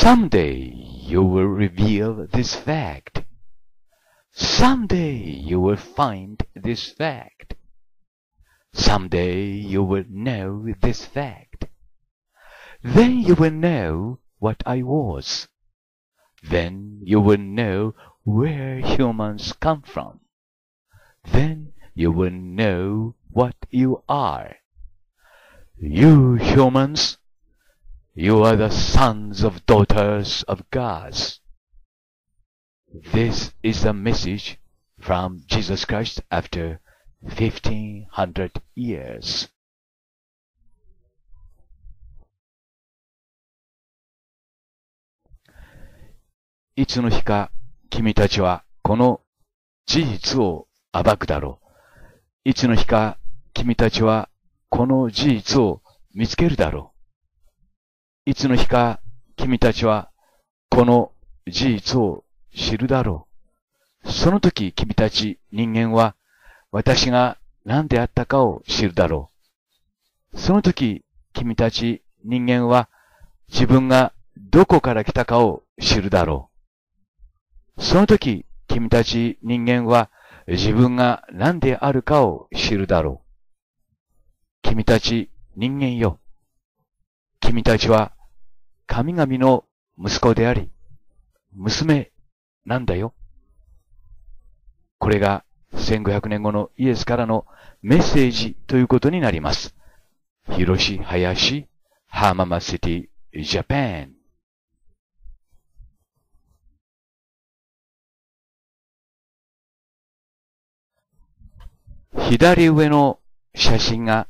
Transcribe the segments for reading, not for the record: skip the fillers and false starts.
Someday you will reveal this fact. Someday you will find this fact. Someday you will know this fact. Then you will know what I was. Then you will know where humans come from. Then you will know what you are. You humans, you are the sons of daughters of gods. This is the message from Jesus Christ after 1500 years. いつの日か君たちはこの事実を暴くだろう。いつの日か君たちはこの事実を見つけるだろう。いつの日か君たちはこの事実を知るだろう。その時君たち人間は私が何であったかを知るだろう。その時君たち人間は自分がどこから来たかを知るだろう。その時君たち人間は自分が何であるかを知るだろう。君たち人間よ。君たちは神々の息子であり、娘なんだよ。これが1500年後のイエスからのメッセージということになります。広し林、浜松シティ、ジャパン。左上の写真が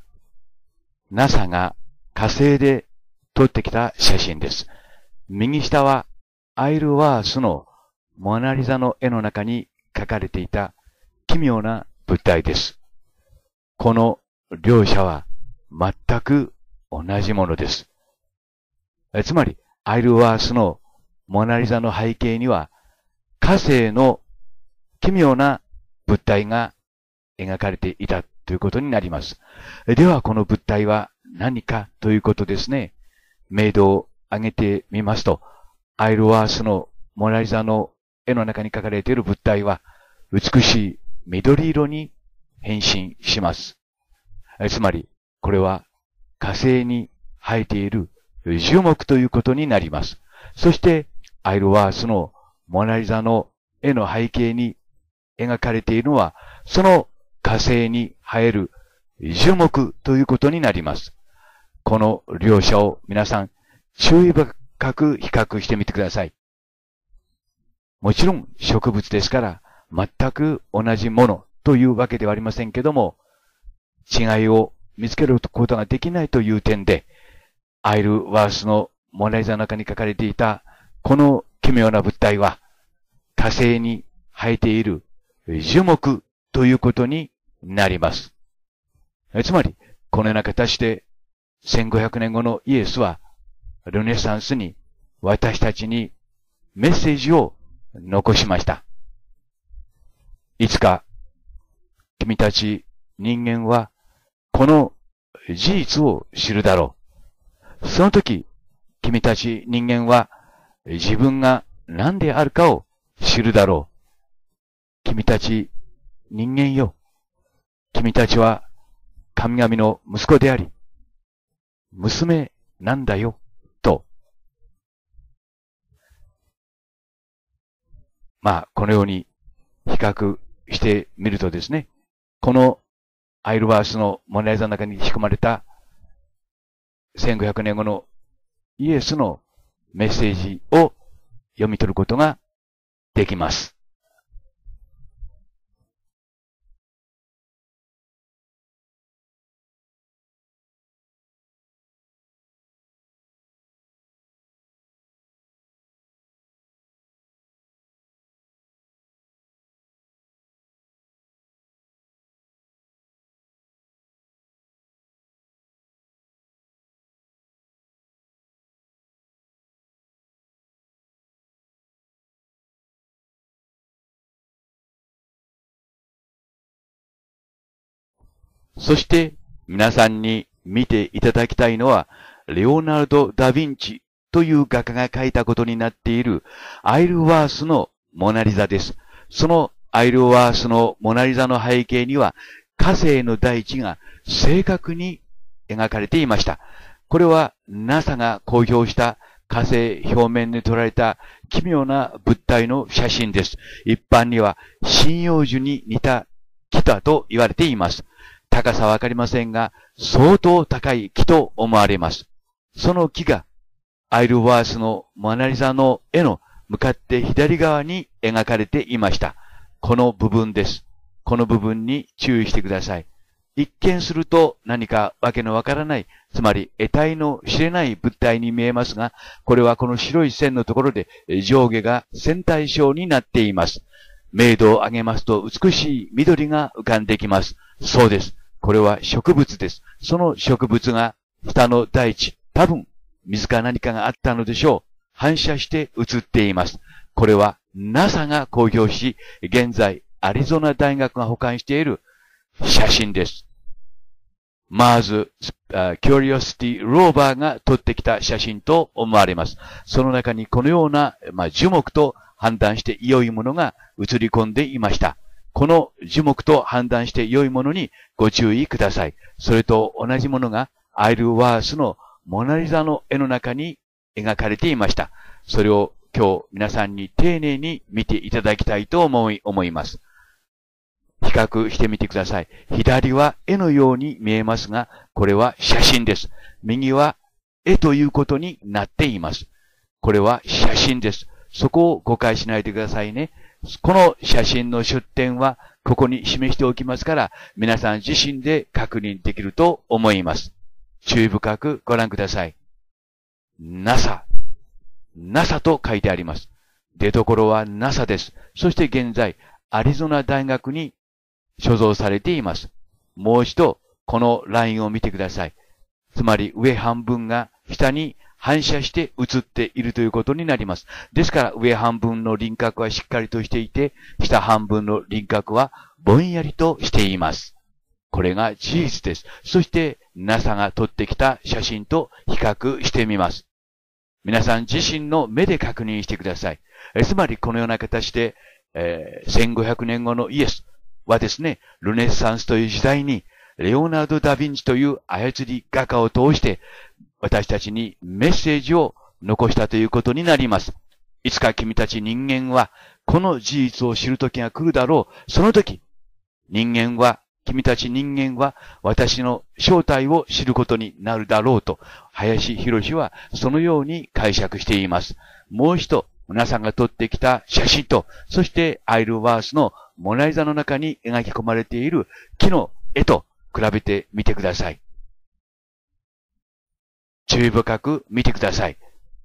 NASA が火星で撮ってきた写真です。右下はアイルワースのモナリザの絵の中に描かれていた奇妙な物体です。この両者は全く同じものです。つまりアイルワースのモナリザの背景には火星の奇妙な物体が描かれていたということになります。ではこの物体は何かということですね。明度を上げてみますと、アイルワースのモナリザの絵の中に描かれている物体は美しい緑色に変身します。つまりこれは火星に生えている樹木ということになります。そしてアイルワースのモナリザの絵の背景に描かれているのはその火星に生える樹木ということになります。この両者を皆さん注意深く比較してみてください。もちろん植物ですから全く同じものというわけではありませんけども、違いを見つけることができないという点で、アイルワースのモナリザの中に書かれていたこの奇妙な物体は火星に生えている樹木ということになります。つまり、このような形で1500年後のイエスはルネサンスに私たちにメッセージを残しました。いつか君たち人間はこの事実を知るだろう。その時君たち人間は自分が何であるかを知るだろう。君たち人間よ。君たちは神々の息子であり、娘なんだよ、と。このように比較してみるとですね、このアイルワースのモナリザの中に仕込まれた1500年後のイエスのメッセージを読み取ることができます。そして皆さんに見ていただきたいのは、レオナルド・ダ・ヴィンチという画家が描いたことになっているアイルワースのモナリザです。そのアイルワースのモナリザの背景には火星の大地が正確に描かれていました。これは NASA が公表した火星表面に撮られた奇妙な物体の写真です。一般には針葉樹に似た木だと言われています。高さはわかりませんが、相当高い木と思われます。その木がアイルワースのモナリザの絵の向かって左側に描かれていました。この部分です。この部分に注意してください。一見すると何かわけのわからない、つまり得体の知れない物体に見えますが、これはこの白い線のところで上下が線体状になっています。明度を上げますと美しい緑が浮かんできます。そうです。これは植物です。その植物が下の大地、多分水か何かがあったのでしょう。反射して映っています。これは NASA が公表し、現在アリゾナ大学が保管している写真です。マーズ、キュリオシティローバーが撮ってきた写真と思われます。その中にこのような、樹木と判断して良いものが映り込んでいました。この樹木と判断して良いものにご注意ください。それと同じものがアイルワースのモナリザの絵の中に描かれていました。それを今日皆さんに丁寧に見ていただきたいと思います。比較してみてください。左は絵のように見えますが、これは写真です。右は絵ということになっています。これは写真です。そこを誤解しないでくださいね。この写真の出典はここに示しておきますから、皆さん自身で確認できると思います。注意深くご覧ください。NASA と書いてあります。出所は NASA です。そして現在、アリゾナ大学に所蔵されています。もう一度、このラインを見てください。つまり上半分が下に反射して映っているということになります。ですから上半分の輪郭はしっかりとしていて、下半分の輪郭はぼんやりとしています。これが事実です。そして NASA が撮ってきた写真と比較してみます。皆さん自身の目で確認してください。つまりこのような形で、1500年後のイエスはですね、ルネッサンスという時代にレオナルド・ダ・ヴィンチという操り画家を通して私たちにメッセージを残したということになります。いつか君たち人間はこの事実を知る時が来るだろう。その時、君たち人間は私の正体を知ることになるだろうと、林博はそのように解釈しています。もう一度、皆さんが撮ってきた写真と、そしてアイルワースのモナリザの中に描き込まれている木の絵と比べてみてください。注意深く見てください。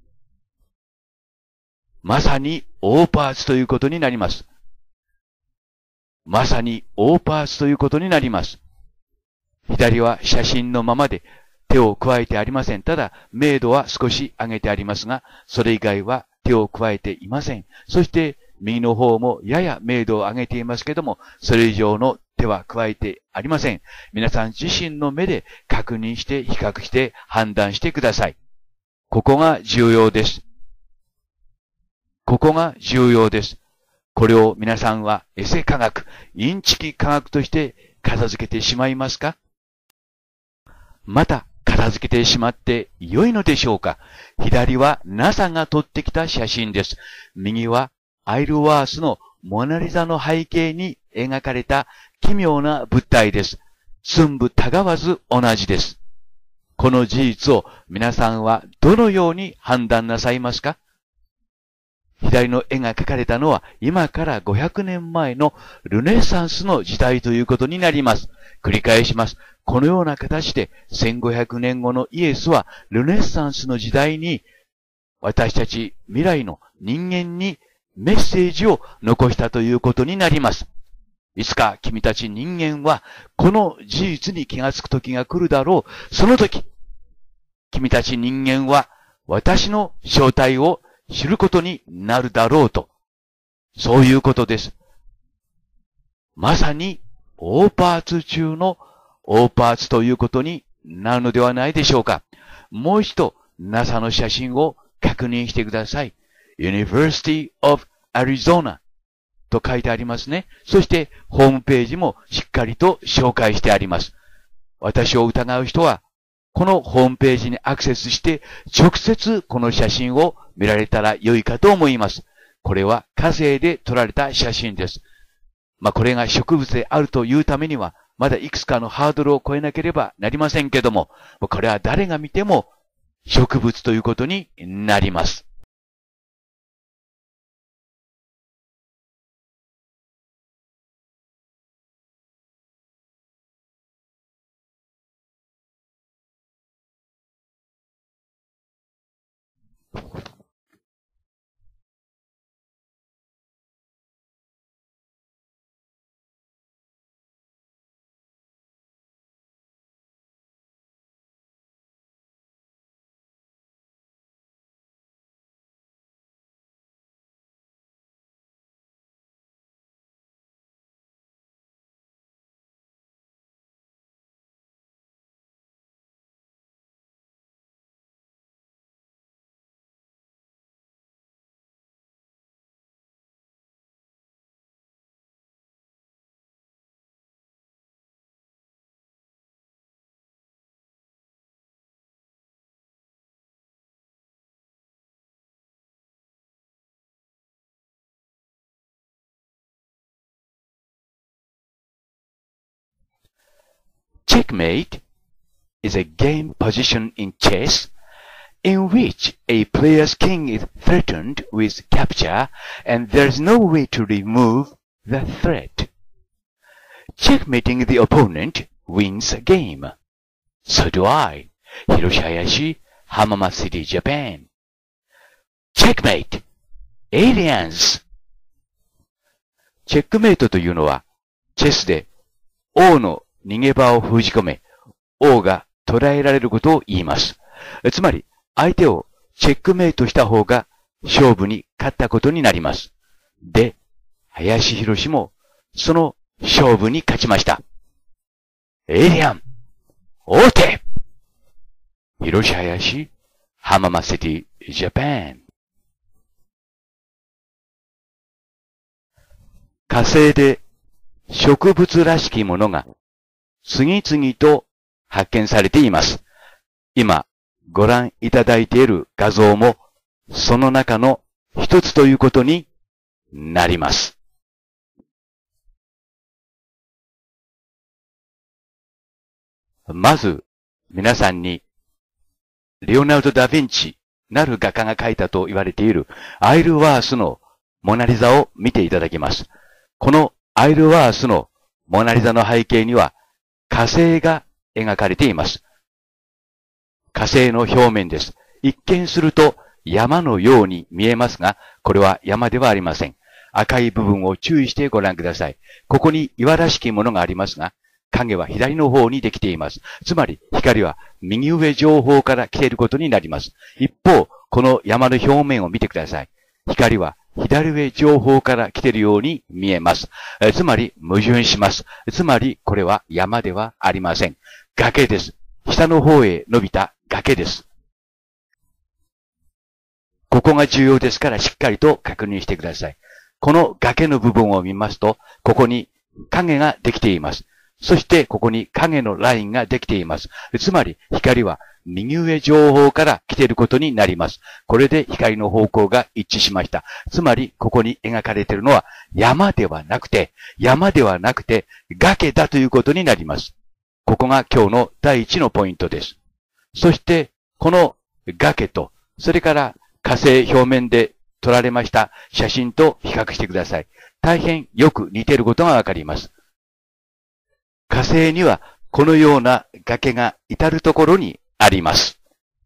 まさにオーパーツということになります。まさにオーパーツということになります。左は写真のままで手を加えてありません。ただ、明度は少し上げてありますが、それ以外は手を加えていません。そして、右の方もやや明度を上げていますけども、それ以上の手は加えてありません。皆さん自身の目で確認して比較して判断してください。ここが重要です。ここが重要です。これを皆さんはエセ科学、インチキ科学として片付けてしまいますか？また片付けてしまって良いのでしょうか？左は NASA が撮ってきた写真です。右はアイルワースのモナリザの背景に描かれた奇妙な物体です。寸分たがわず同じです。この事実を皆さんはどのように判断なさいますか？左の絵が描かれたのは今から500年前のルネサンスの時代ということになります。繰り返します。このような形で1500年後のイエスはルネサンスの時代に私たち未来の人間にメッセージを残したということになります。いつか君たち人間はこの事実に気がつく時が来るだろう。その時、君たち人間は私の正体を知ることになるだろうと。そういうことです。まさにオーパーツ中のオーパーツということになるのではないでしょうか。もう一度 NASA の写真を確認してください。University of Arizona と書いてありますね。そしてホームページもしっかりと紹介してあります。私を疑う人は、このホームページにアクセスして、直接この写真を見られたら良いかと思います。これは火星で撮られた写真です。これが植物であるというためには、まだいくつかのハードルを超えなければなりませんけども、これは誰が見ても植物ということになります。Checkmate is a game position in chess in which a player's king is threatened with capture and there's no way to remove the threat. Checkmating the opponent wins a game. So do I. Hiroshi Hayashi, Hamama City, Japan. Checkmate! Aliens! チェックメイトというのは、チェスで王の逃げ場を封じ込め、王が捕らえられることを言います。つまり、相手をチェックメイトした方が勝負に勝ったことになります。で、林博もその勝負に勝ちました。エイリアン、王手広志林、浜松シティ、ジャパン。火星で植物らしきものが次々と発見されています。今ご覧いただいている画像もその中の一つということになります。まず皆さんにレオナルド・ダ・ヴィンチなる画家が描いたと言われているアイルワースのモナリザを見ていただきます。このアイルワースのモナリザの背景には火星が描かれています。火星の表面です。一見すると山のように見えますが、これは山ではありません。赤い部分を注意してご覧ください。ここに岩らしきものがありますが、影は左の方にできています。つまり光は右上上方から来ていることになります。一方、この山の表面を見てください。光は左上上方から来ているように見えます。つまり矛盾します。つまりこれは山ではありません。崖です。下の方へ伸びた崖です。ここが重要ですからしっかりと確認してください。この崖の部分を見ますと、ここに影ができています。そしてここに影のラインができています。つまり光は右上上方から来ていることになります。これで光の方向が一致しました。つまりここに描かれているのは山ではなくて崖だということになります。ここが今日の第一のポイントです。そしてこの崖と、それから火星表面で撮られました写真と比較してください。大変よく似ていることがわかります。火星にはこのような崖が至るところにあります。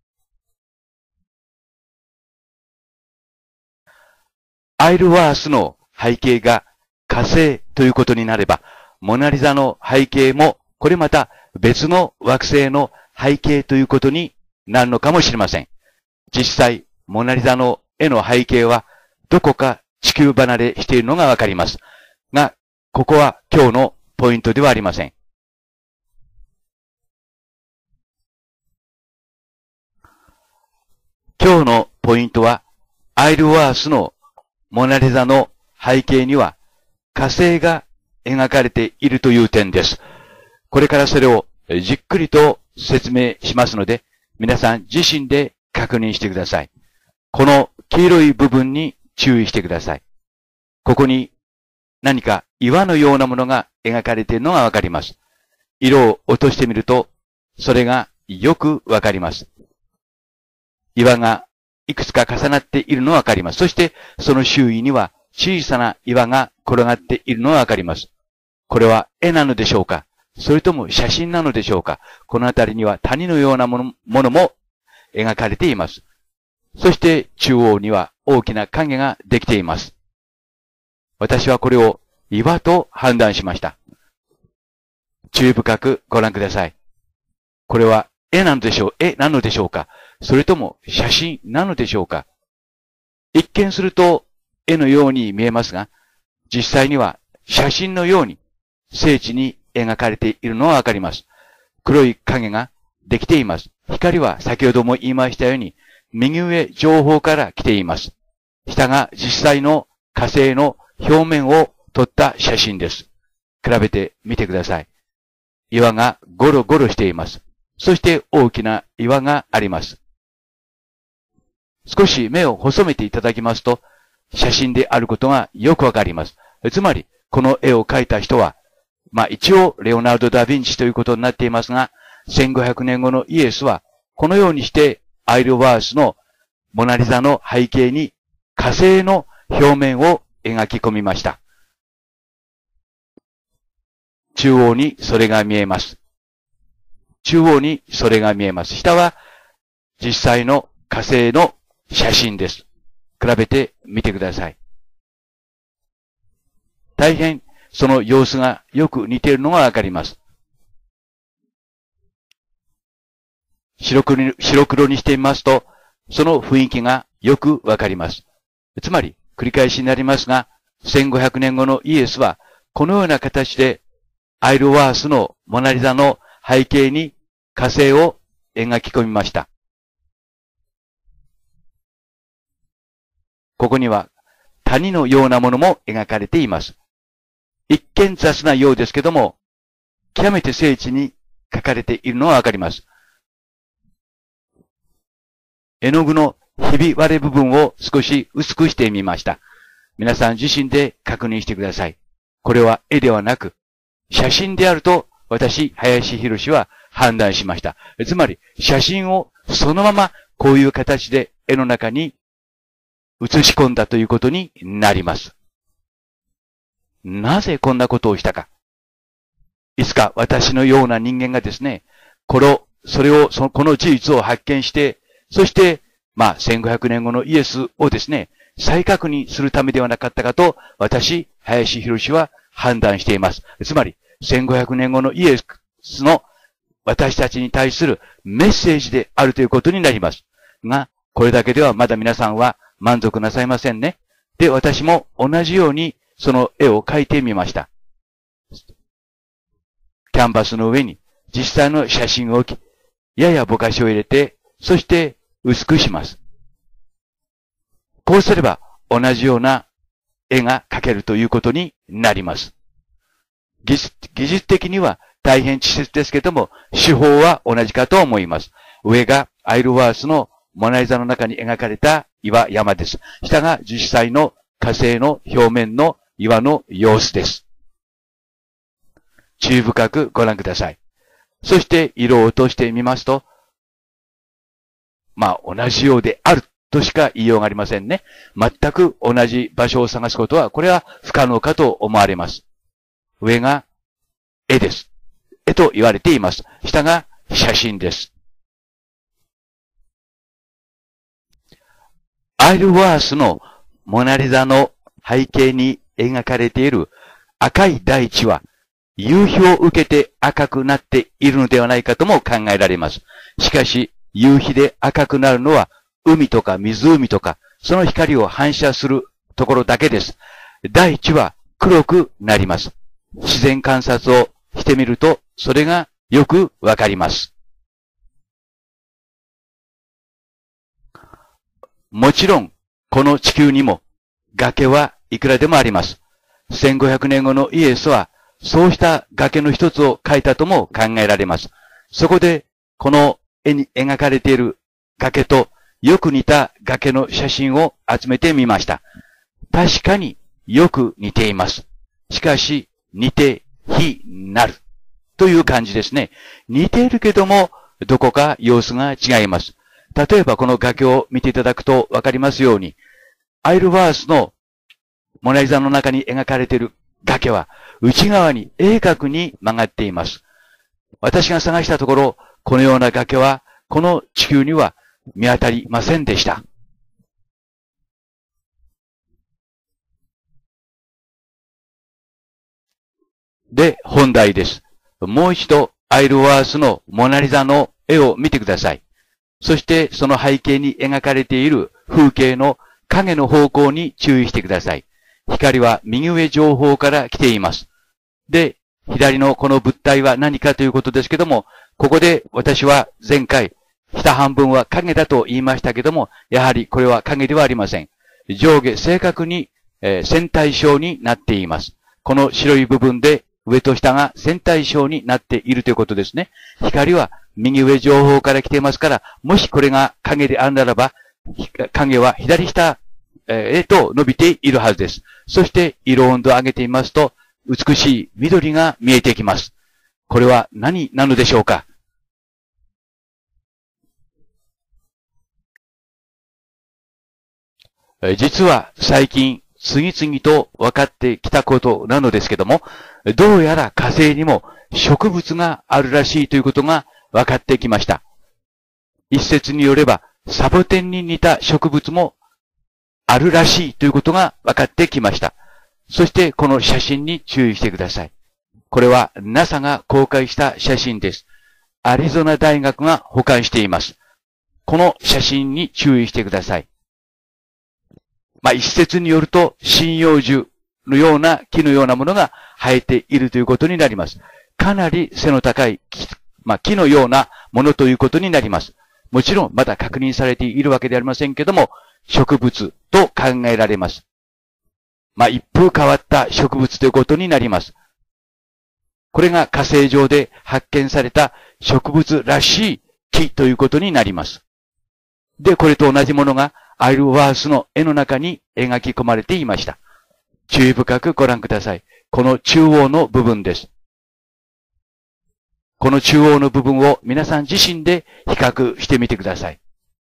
アイルワースの背景が火星ということになれば、モナリザの背景もこれまた別の惑星の背景ということになるのかもしれません。実際、モナリザの絵の背景はどこか地球離れしているのがわかります。が、ここは今日のポイントではありません。 今日のポイントは、アイルワースのモナリザの背景には火星が描かれているという点です。これからそれをじっくりと説明しますので、皆さん自身で確認してください。この黄色い部分に注意してください。ここに何か岩のようなものが描かれているのがわかります。色を落としてみると、それがよくわかります。岩がいくつか重なっているのがわかります。そしてその周囲には小さな岩が転がっているのがわかります。これは絵なのでしょうか？それとも写真なのでしょうか？このあたりには谷のようなものも描かれています。そして中央には大きな影ができています。私はこれを岩と判断しました。注意深くご覧ください。これは絵なのでしょうか？それとも写真なのでしょうか？一見すると絵のように見えますが、実際には写真のように精緻に描かれているのがわかります。黒い影ができています。光は先ほども言いましたように、右上上方から来ています。下が実際の火星の表面を撮った写真です。比べてみてください。岩がゴロゴロしています。そして大きな岩があります。少し目を細めていただきますと、写真であることがよくわかります。つまり、この絵を描いた人は、一応、レオナルド・ダ・ヴィンチということになっていますが、1500年後のイエスは、このようにして、アイルワースのモナリザの背景に火星の表面を描き込みました。中央にそれが見えます。中央にそれが見えます。下は実際の火星の写真です。比べてみてください。大変その様子がよく似ているのがわかります。白黒にしてみますと、その雰囲気がよくわかります。つまり、繰り返しになりますが、1500年後のイエスは、このような形で、アイルワースのモナリザの背景に火星を描き込みました。ここには谷のようなものも描かれています。一見雑なようですけども、極めて精緻に描かれているのがわかります。絵の具のひび割れ部分を少し薄くしてみました。皆さん自身で確認してください。これは絵ではなく、写真であると私、林博は判断しました。つまり、写真をそのままこういう形で絵の中に写し込んだということになります。なぜこんなことをしたか。いつか私のような人間がですね、この事実を発見して、そして、1500年後のイエスをですね、再確認するためではなかったかと、私、林博は判断しています。つまり、1500年後のイエスの私たちに対するメッセージであるということになります。が、これだけではまだ皆さんは満足なさいませんね。で、私も同じようにその絵を描いてみました。キャンバスの上に実際の写真を置き、ややぼかしを入れて、そして薄くします。こうすれば同じような絵が描けるということになります。技術的には大変稚拙ですけども、手法は同じかと思います。上がアイルワースのモナリザの中に描かれた山です。下が実際の火星の表面の岩の様子です。注意深くご覧ください。そして色を落としてみますと、同じようであるとしか言いようがありませんね。全く同じ場所を探すことは、これは不可能かと思われます。上が絵です。絵と言われています。下が写真です。アイルワースのモナリザの背景に描かれている赤い大地は夕日を受けて赤くなっているのではないかとも考えられます。しかし夕日で赤くなるのは海とか湖とかその光を反射するところだけです。大地は黒くなります。自然観察をしてみるとそれがよくわかります。 もちろん、この地球にも崖はいくらでもあります。1500年後のイエスは、そうした崖の一つを描いたとも考えられます。そこで、この絵に描かれている崖とよく似た崖の写真を集めてみました。確かによく似ています。しかし、似て非なるという感じですね。似ているけども、どこか様子が違います。例えばこの崖を見ていただくとわかりますように、アイルワースのモナリザの中に描かれている崖は内側に鋭角に曲がっています。私が探したところ、このような崖はこの地球には見当たりませんでした。で、本題です。もう一度アイルワースのモナリザの絵を見てください。そしてその背景に描かれている風景の影の方向に注意してください。光は右上上方から来ています。で、左のこの物体は何かということですけども、ここで私は前回、下半分は影だと言いましたけども、やはりこれは影ではありません。上下正確に、線対称になっています。この白い部分で上と下が線対称になっているということですね。光は右上上方から来ていますから、もしこれが影であるならば、影は左下へと伸びているはずです。そして色温度を上げてみますと、美しい緑が見えてきます。これは何なのでしょうか？実は最近次々と分かってきたことなのですけども、どうやら火星にも植物があるらしいということが分かってきました。一説によればサボテンに似た植物もあるらしいということが分かってきました。そしてこの写真に注意してください。これは NASA が公開した写真です。アリゾナ大学が保管しています。この写真に注意してください。一説によると針葉樹のような木のようなものが生えているということになります。かなり背の高い木のようなものということになります。もちろんまだ確認されているわけではありませんけども、植物と考えられます。一風変わった植物ということになります。これが火星上で発見された植物らしい木ということになります。で、これと同じものがアイルワースの絵の中に描き込まれていました。注意深くご覧ください。この中央の部分です。この中央の部分を皆さん自身で比較してみてください。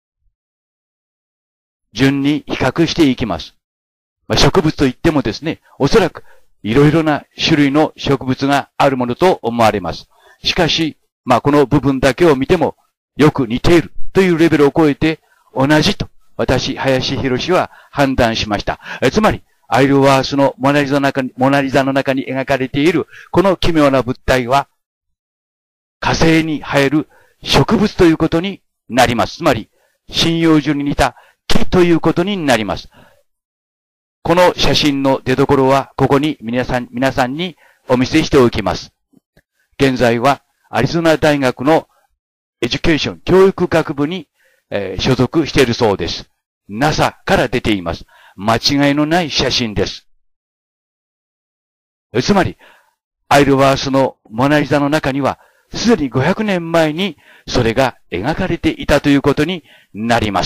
順に比較していきます。植物といってもですね、おそらくいろいろな種類の植物があるものと思われます。しかし、この部分だけを見てもよく似ているというレベルを超えて同じと私、林博は判断しました。つまり、アイルワースのモナリザの中に描かれているこの奇妙な物体は火星に生える植物ということになります。つまり、針葉樹に似た木ということになります。この写真の出所はここに皆さんにお見せしておきます。現在はアリゾナ大学のエデュケーション教育学部に、所属しているそうです。NASA から出ています。間違いのない写真です。つまり、アイルワースのモナリザの中には、すでに500年前にそれが描かれていたということになります。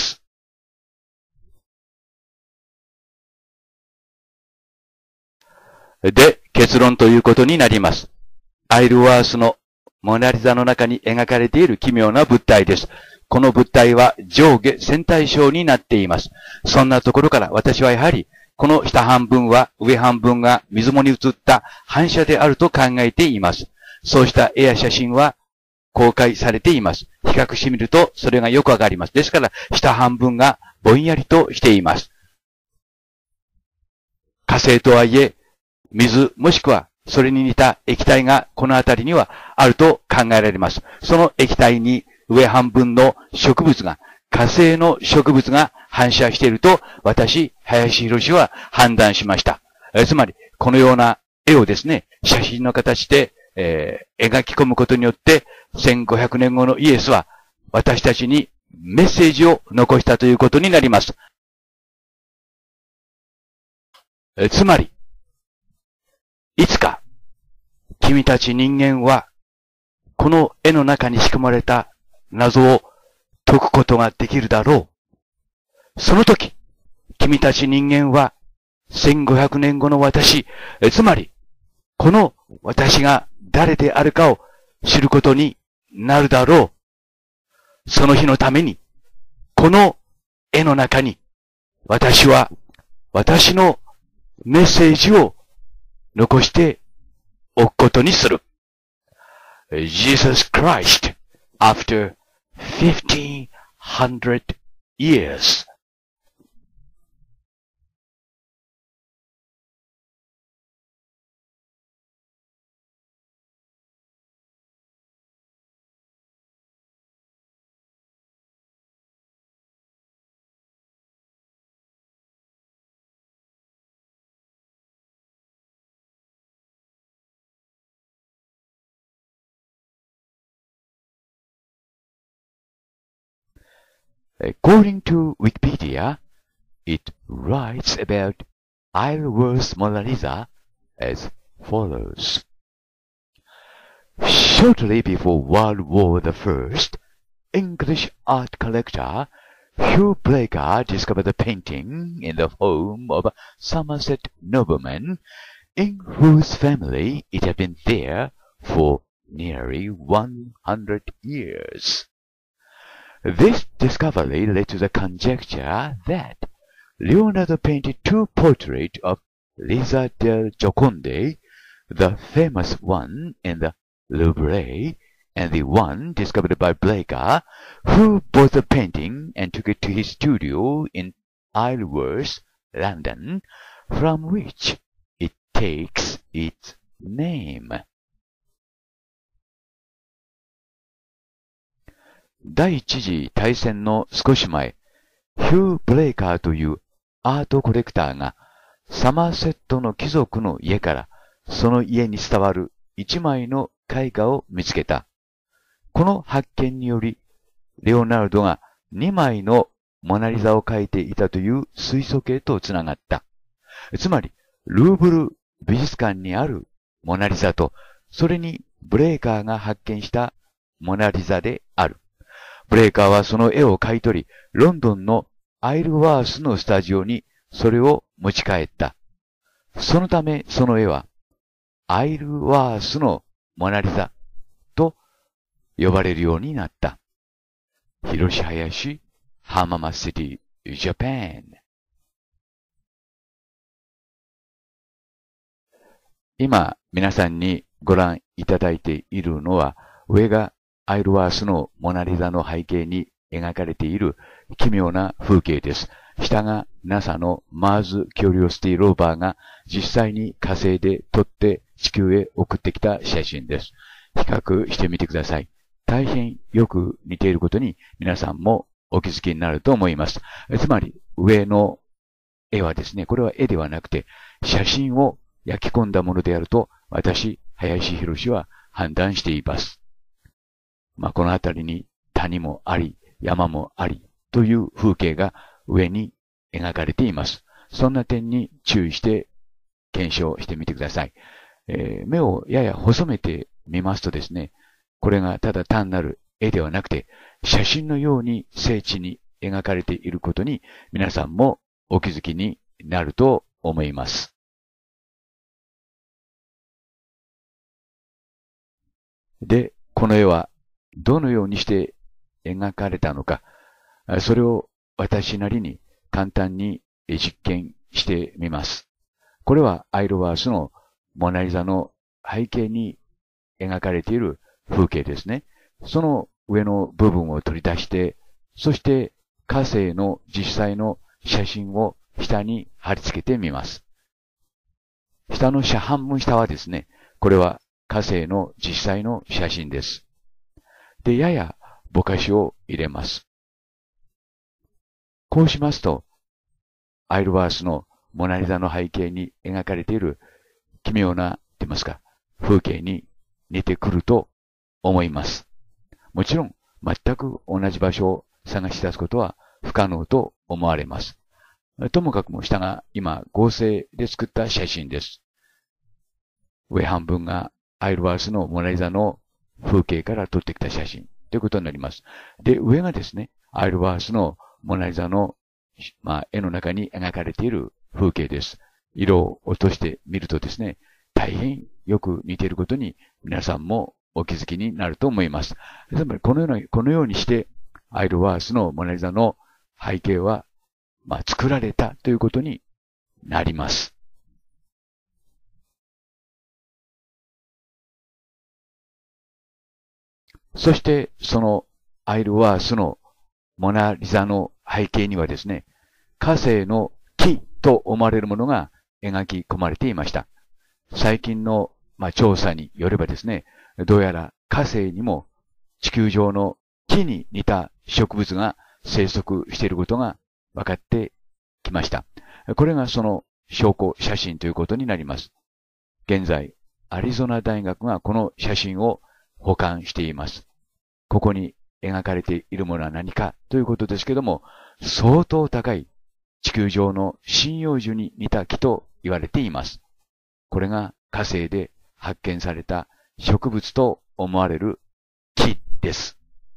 で、結論ということになります。アイルワースのモナリザの中に描かれている奇妙な物体です。この物体は上下線対称になっています。そんなところから私はやはり、この下半分は上半分が水面に映った反射であると考えています。そうした絵や写真は公開されています。比較してみるとそれがよくわかります。ですから下半分がぼんやりとしています。火星とはいえ、水もしくはそれに似た液体がこの辺りにはあると考えられます。その液体に上半分の植物が、火星の植物が反射していると、私、林博は判断しました。つまり、このような絵をですね、写真の形で、描き込むことによって、1500年後のイエスは、私たちにメッセージを残したということになります。 つまり、いつか、君たち人間は、この絵の中に仕組まれた謎を解くことができるだろう。その時、君たち人間は、1500年後の私、つまり、この私が誰であるかを知ることになるだろう。その日のために、この絵の中に、私は、私のメッセージを残しておくことにする。Jesus Christ after 1500 years. According to Wikipedia, it writes about Isleworth's Mona Lisa as follows. Shortly before World War I, English art collector Hugh Blaker discovered the painting in the home of a Somerset nobleman, in whose family it had been there for nearly 100 years. This discovery led to the conjecture that Leonardo painted two portraits of Lisa del Gioconde, the famous one in the Louvre, and the one discovered by Blaker, who bought the painting and took it to his studio in Isleworth, London, from which it takes its name. 第一次大戦の少し前、ヒュー・ブレイカーというアートコレクターがサマーセットの貴族の家からその家に伝わる一枚の絵画を見つけた。この発見により、レオナルドが2枚のモナリザを描いていたという推測へとつながった。つまり、ルーブル美術館にあるモナリザと、それにブレイカーが発見したモナリザである。ブレイカーはその絵を買い取り、ロンドンのアイルワースのスタジオにそれを持ち帰った。そのためその絵は、アイルワースのモナリザと呼ばれるようになった。広林、浜松シティ、ジャパン。今、皆さんにご覧いただいているのは、上がアイルワースのモナリザの背景に描かれている奇妙な風景です。下が NASA のマーズ・キュリオシティ・ローバーが実際に火星で撮って地球へ送ってきた写真です。比較してみてください。大変よく似ていることに皆さんもお気づきになると思います。つまり上の絵はですね、これは絵ではなくて写真を焼き込んだものであると私、林博は判断しています。この辺りに谷もあり、山もありという風景が上に描かれています。そんな点に注意して検証してみてください。目をやや細めてみますとですね、これがただ単なる絵ではなくて、写真のように精緻に描かれていることに皆さんもお気づきになると思います。で、この絵はどのようにして描かれたのか、それを私なりに簡単に実験してみます。これはアイルワースのモナリザの背景に描かれている風景ですね。その上の部分を取り出して、そして火星の実際の写真を下に貼り付けてみます。下の半分下はですね、これは火星の実際の写真です。で、ややぼかしを入れます。こうしますと、アイルワースのモナリザの背景に描かれている奇妙な、と言いますか、風景に似てくると思います。もちろん、全く同じ場所を探し出すことは不可能と思われます。 ともかくも下が今合成で作った写真です。上半分がアイルワースのモナリザの風景から撮ってきた写真ということになります。で、上がですね、アイルワースのモナリザの、絵の中に描かれている風景です。色を落としてみるとですね、大変よく似ていることに皆さんもお気づきになると思います。つまりこのようにしてアイルワースのモナリザの背景は、作られたということになります。そして、そのアイルワースのモナリザの背景にはですね、火星の木と思われるものが描き込まれていました。最近の、調査によればですね、どうやら火星にも地球上の木に似た植物が生息していることが分かってきました。これがその証拠写真ということになります。現在、アリゾナ大学がこの写真を保管しています。ここに描かれているものは何かということですけども、相当高い地球上の針葉樹に似た木と言われています。これが火星で発見された植物と思われる木です。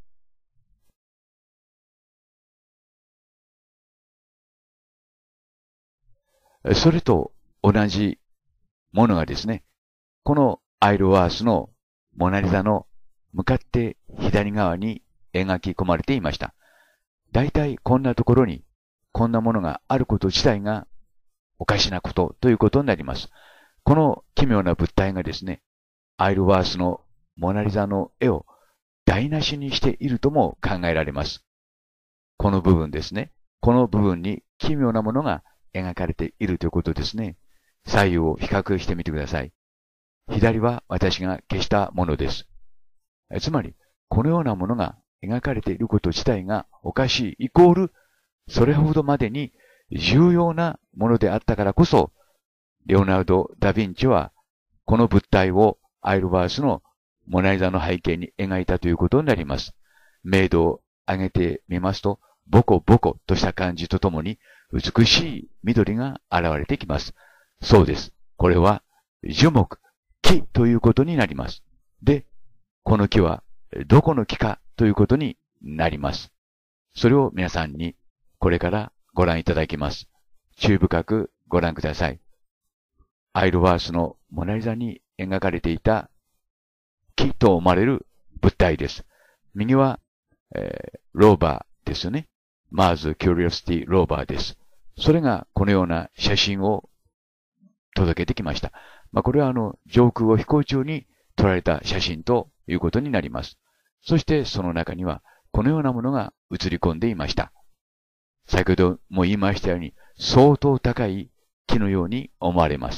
それと同じものがですね、このアイルワースのモナリザの向かって左側に描き込まれていました。だいたいこんなところにこんなものがあること自体がおかしなことということになります。この奇妙な物体がですね、アイルワースのモナリザの絵を台無しにしているとも考えられます。この部分ですね。この部分に奇妙なものが描かれているということですね。左右を比較してみてください。左は私が消したものです。つまり、このようなものが描かれていること自体がおかしいイコール、それほどまでに重要なものであったからこそ、レオナルド・ダ・ヴィンチはこの物体をアイルワースのモナリザの背景に描いたということになります。明度を上げてみますと、ボコボコとした感じとともに美しい緑が現れてきます。そうです。これは樹木、木ということになります。で、この木はどこの木かということになります。それを皆さんにこれからご覧いただきます。注意深くご覧ください。アイルワースのモナリザに描かれていた木と思われる物体です。右は、ローバーですよね。マーズ・キュリオシティ・ローバーです。それがこのような写真を届けてきました。これは上空を飛行中に撮られた写真ということになります。そしてその中にはこのようなものが映り込んでいました。先ほども言いましたように相当高い木のように思われます。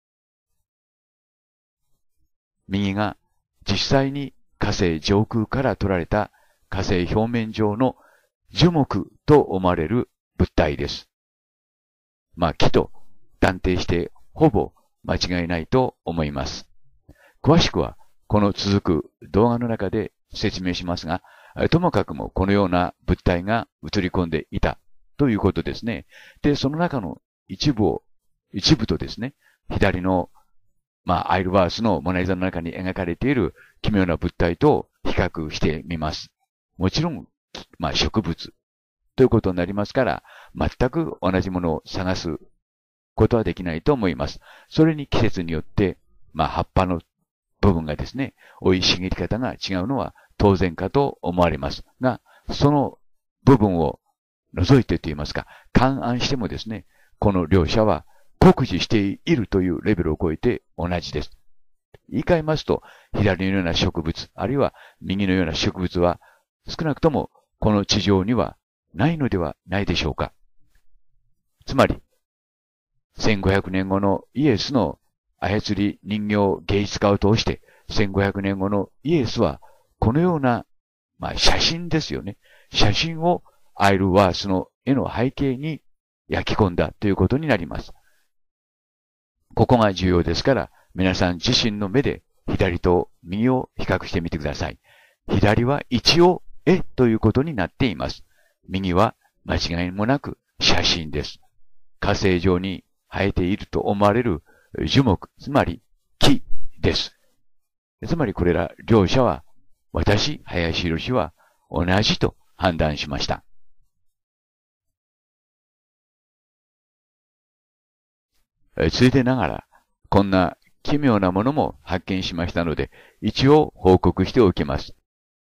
右が実際に火星上空から撮られた火星表面上の樹木と思われる物体です。木と断定してほぼ間違いないと思います。詳しくはこの続く動画の中で説明しますが、ともかくもこのような物体が映り込んでいたということですね。で、その中の一部とですね、左のアイルワースのモナリザの中に描かれている奇妙な物体と比較してみます。もちろん、植物ということになりますから、全く同じものを探すことはできないと思います。それに季節によって、葉っぱの部分がですね、生い茂り方が違うのは当然かと思われますが、その部分を除いてといいますか、勘案してもですね、この両者は酷似しているというレベルを超えて同じです。言い換えますと、左のような植物、あるいは右のような植物は、少なくともこの地上にはないのではないでしょうか。つまり、1500年後のイエスの操り人形芸術家を通して、1500年後のイエスは、このような、写真ですよね。写真をアイルワースの絵の背景に焼き込んだということになります。ここが重要ですから、皆さん自身の目で左と右を比較してみてください。左は一応絵ということになっています。右は間違いもなく写真です。 火星上に生えていると思われる樹木、つまり木です。つまりこれら両者は、私、林博は同じと判断しました。ついでながら、こんな奇妙なものも発見しましたので、一応報告しておきます。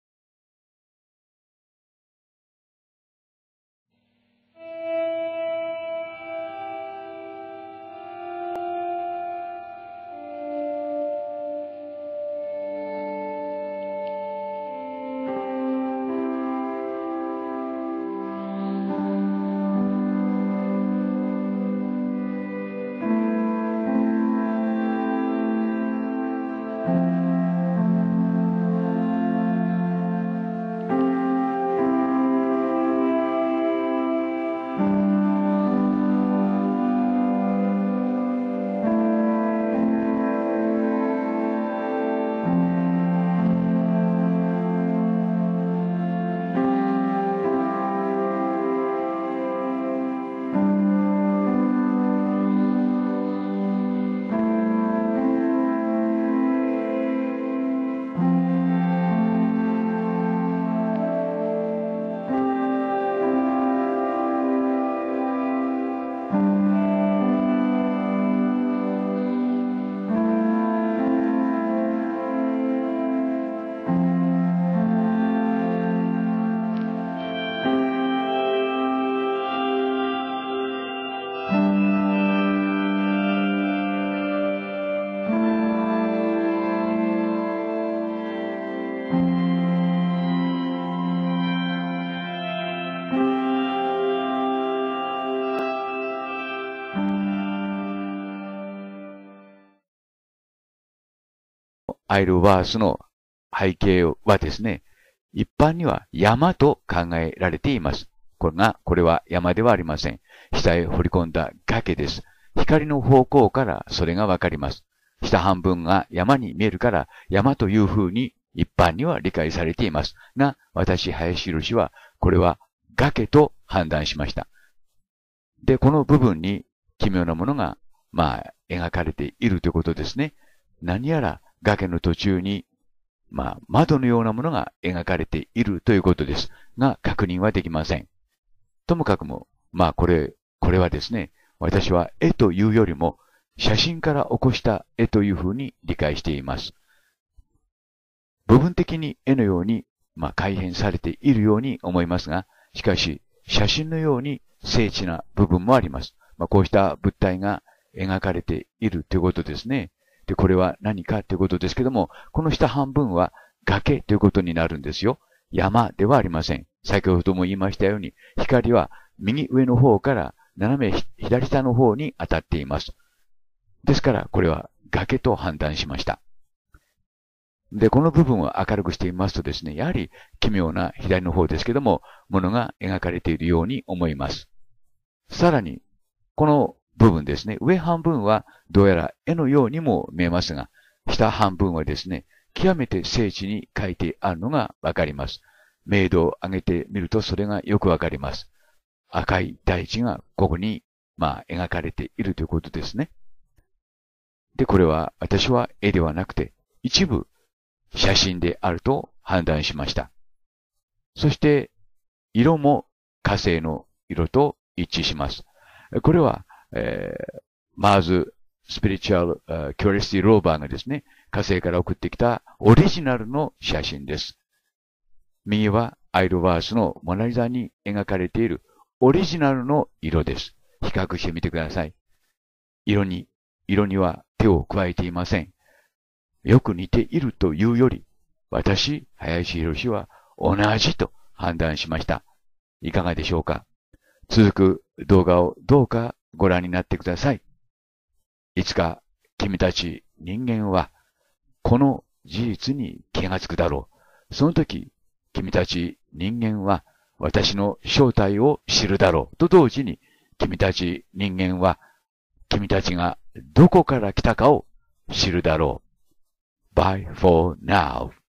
アイルワースの背景はですね、一般には山と考えられています。これは山ではありません。下へ掘り込んだ崖です。光の方向からそれがわかります。下半分が山に見えるから山という風に一般には理解されています。が、私、林博はこれは崖と判断しました。で、この部分に奇妙なものが、描かれているということですね。何やら崖の途中に、窓のようなものが描かれているということですが、確認はできません。ともかくも、これはですね、私は絵というよりも、写真から起こした絵というふうに理解しています。部分的に絵のように、改変されているように思いますが、しかし、写真のように精緻な部分もあります。こうした物体が描かれているということですね。で、これは何かということですけども、この下半分は崖ということになるんですよ。山ではありません。先ほども言いましたように、光は右上の方から斜め左下の方に当たっています。ですから、これは崖と判断しました。で、この部分を明るくしてみますとですね、やはり奇妙な左の方ですけども、ものが描かれているように思います。さらに、この部分ですね、上半分はどうやら絵のようにも見えますが、下半分はですね、極めて精緻に描いてあるのがわかります。明度を上げてみるとそれがよくわかります。赤い大地がここに、描かれているということですね。で、これは私は絵ではなくて、一部写真であると判断しました。そして、色も火星の色と一致します。これは、マーズ・スピリチュアル・キュリオシティ・ローバーがですね、火星から送ってきたオリジナルの写真です。右はアイルワースのモナリザに描かれているオリジナルの色です。比較してみてください。色には手を加えていません。よく似ているというより、私、林博は同じと判断しました。いかがでしょうか？続く動画をどうかご覧になってください。いつか君たち人間はこの事実に気がつくだろう。その時、君たち人間は私の正体を知るだろう。と同時に、君たち人間は君たちがどこから来たかを知るだろう。Bye for now.